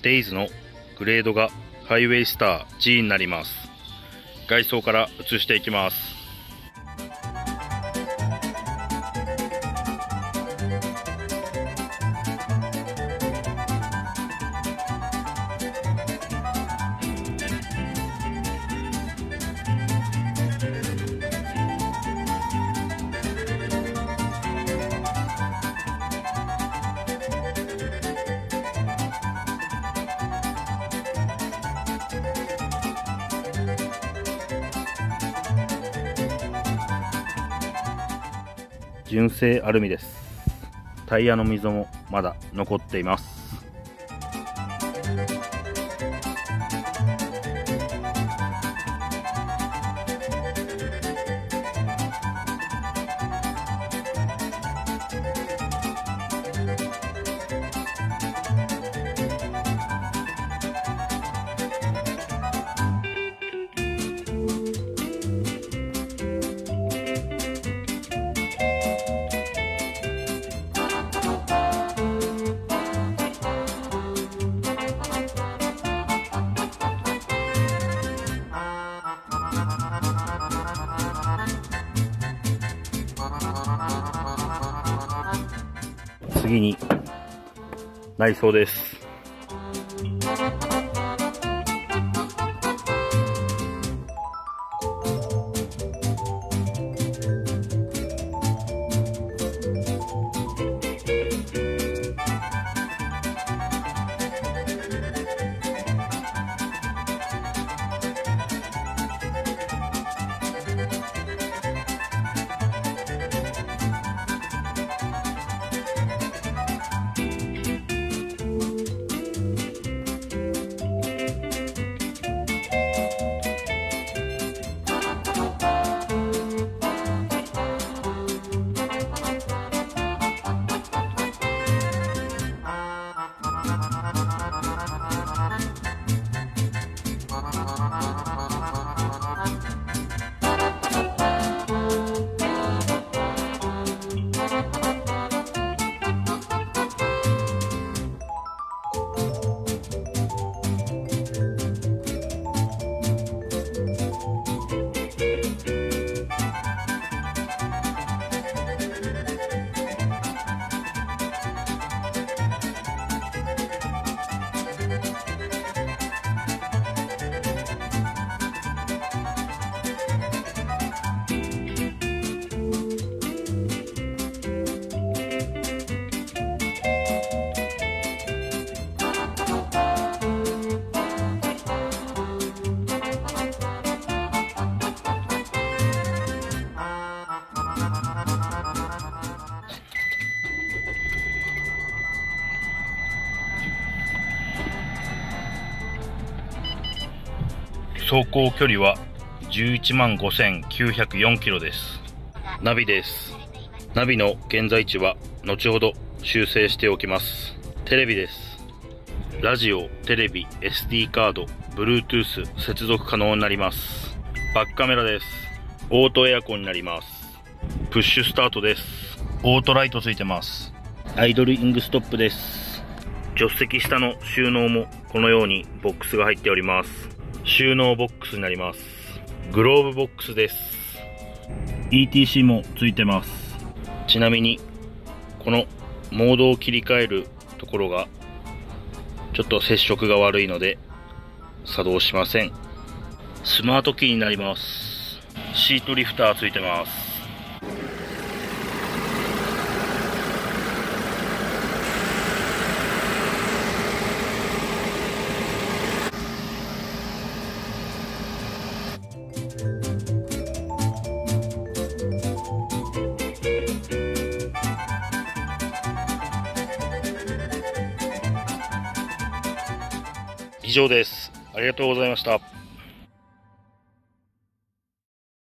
デイズのグレードがハイウェイスター G になります。外装から映していきます。純正アルミです。タイヤの溝もまだ残っています。次に内装です。走行距離は115,904キロです。ナビです。ナビの現在地は後ほど修正しておきます。テレビです。ラジオ、テレビ、SD カード、Bluetooth 接続可能になります。バックカメラです。オートエアコンになります。プッシュスタートです。オートライトついてます。アイドルイングストップです。助手席下の収納もこのようにボックスが入っております。収納ボックスになります。グローブボックスです。 ETC もついてます。ちなみにこのモードを切り替えるところがちょっと接触が悪いので作動しません。スマートキーになります。シートリフターついてます。以上です。ありがとうございました。